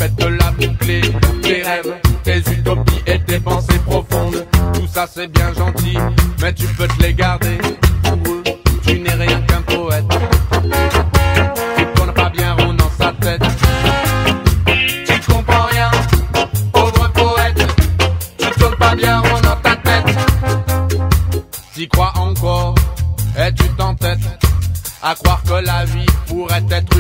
fait de la boucler. Tes rêves, tes utopies et tes pensées profondes, tout ça c'est bien gentil, mais tu peux te les garder. Pour eux, tu n'es rien qu'un poète qui tourne pas bien rond dans sa tête. Tu comprends rien, pauvre poète, tu tournes pas bien rond dans ta tête. T'y crois encore et tu t'entêtes à croire que la vie pourrait être